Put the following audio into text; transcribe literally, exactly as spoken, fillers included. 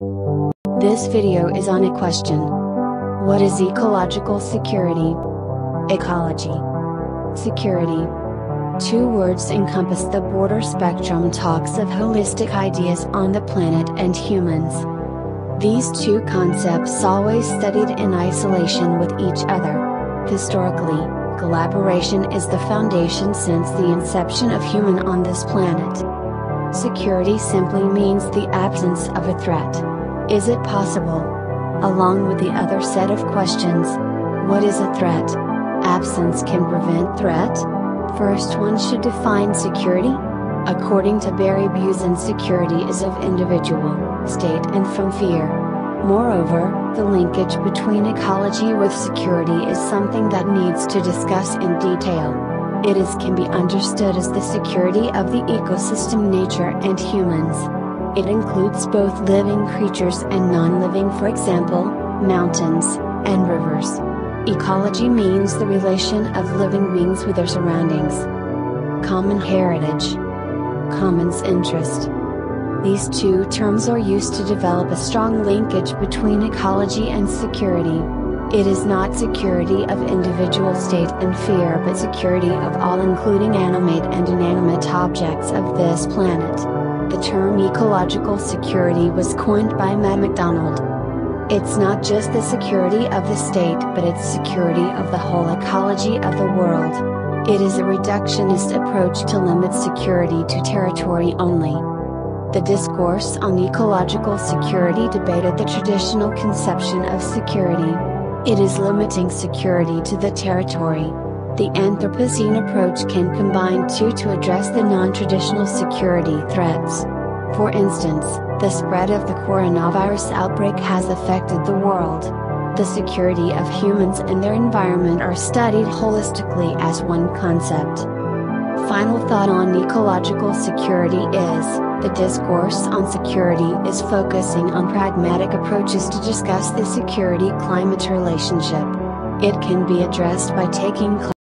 This video is on a question. What is ecological security? Ecology. Security. Two words encompass the broader spectrum talks of holistic ideas on the planet and humans. These two concepts always studied in isolation with each other. Historically, collaboration is the foundation since the inception of human on this planet. Security simply means the absence of a threat. Is it possible? Along with the other set of questions. What is a threat? Absence can prevent threat? First, one should define security. According to Barry Busan, security is of individual, state and from fear. Moreover, the linkage between ecology with security is something that needs to discuss in detail. It is can be understood as the security of the ecosystem, nature and humans. It includes both living creatures and non-living, for example, mountains, and rivers. Ecology means the relation of living beings with their surroundings. Common heritage. Commons interest. These two terms are used to develop a strong linkage between ecology and security. It is not security of individual state and fear, but security of all, including animate and inanimate objects of this planet. The term ecological security was coined by Matt McDonald. It's not just the security of the state, but it's security of the whole ecology of the world. It is a reductionist approach to limit security to territory only. The discourse on ecological security debated the traditional conception of security. It is limiting security to the territory. The Anthropocene approach can combine two to address the non-traditional security threats. For instance, the spread of the coronavirus outbreak has affected the world. The security of humans and their environment are studied holistically as one concept. Final thought on ecological security is, the discourse on security is focusing on pragmatic approaches to discuss the security-climate relationship. It can be addressed by taking